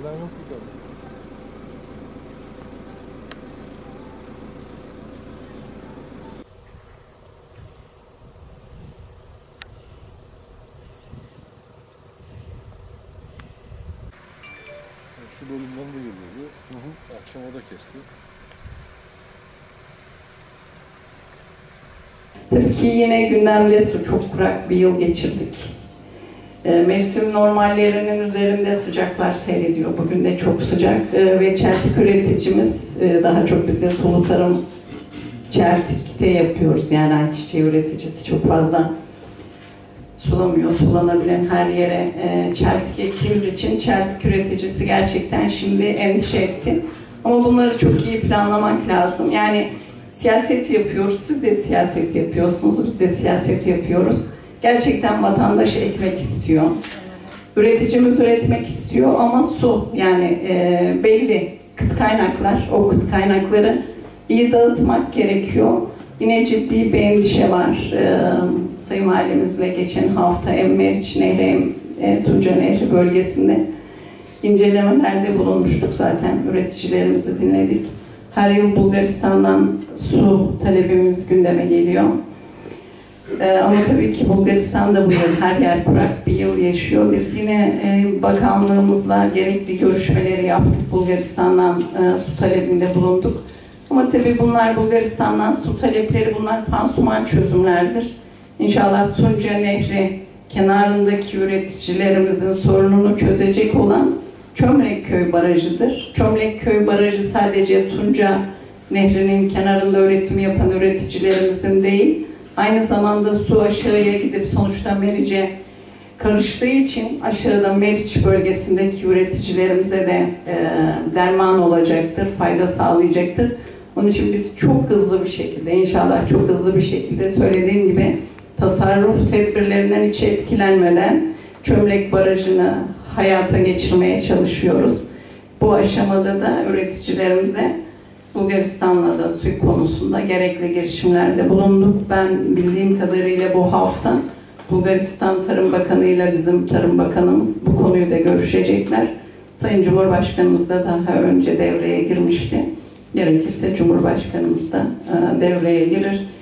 Önceden yoktu tabii. Şu bölümden de geliyordu. Akşam o da kesti. Tabii ki yine gündemde su. Çok kurak bir yıl geçirdik. Mevsim normallerinin üzerinde sıcaklar seyrediyor. Bugün de çok sıcak ve çeltik üreticimiz daha çok biz de sulu tarım çeltikte yapıyoruz. Yani ayçiçeği üreticisi çok fazla sulamıyor. Sulanabilen her yere çeltik ektiğimiz için çeltik üreticisi gerçekten şimdi endişe etti. Ama bunları çok iyi planlamak lazım. Yani siyaset yapıyoruz, siz de siyaset yapıyorsunuz, biz de siyaset yapıyoruz. Gerçekten vatandaş ekmek istiyor. Üreticimiz üretmek istiyor ama su, yani belli kıt kaynaklar, o kıt kaynakları iyi dağıtmak gerekiyor. Yine ciddi bir endişe var. Sayın Valimizle geçen hafta hem Meriç Nehri hem Tunca Nehri bölgesinde incelemelerde bulunmuştuk zaten. Üreticilerimizi dinledik. Her yıl Bulgaristan'dan su talebimiz gündeme geliyor. Ama tabii ki Bulgaristan'da bu yıl her yer kurak bir yıl yaşıyor. Biz yine bakanlığımızla gerekli görüşmeleri yaptık. Bulgaristan'dan su talebinde bulunduk. Ama tabii bunlar Bulgaristan'dan su talepleri, bunlar pansuman çözümlerdir. İnşallah Tunca Nehri kenarındaki üreticilerimizin sorununu çözecek olan Çömlekköy Barajı'dır. Çömlekköy Barajı sadece Tunca Nehri'nin kenarında üretim yapan üreticilerimizin değil, aynı zamanda su aşağıya gidip sonuçta Meriç'e karıştığı için aşağıda Meriç bölgesindeki üreticilerimize de derman olacaktır, fayda sağlayacaktır. Onun için biz çok hızlı bir şekilde, inşallah çok hızlı bir şekilde söylediğim gibi tasarruf tedbirlerinden hiç etkilenmeden Çömlek Barajı'nı hayata geçirmeye çalışıyoruz. Bu aşamada da üreticilerimize Bulgaristan'la da su konusunda gerekli girişimlerde bulunduk. Ben bildiğim kadarıyla bu hafta Bulgaristan Tarım Bakanı ile bizim Tarım Bakanımız bu konuyu da görüşecekler. Sayın Cumhurbaşkanımız da daha önce devreye girmişti. Gerekirse Cumhurbaşkanımız da devreye girir.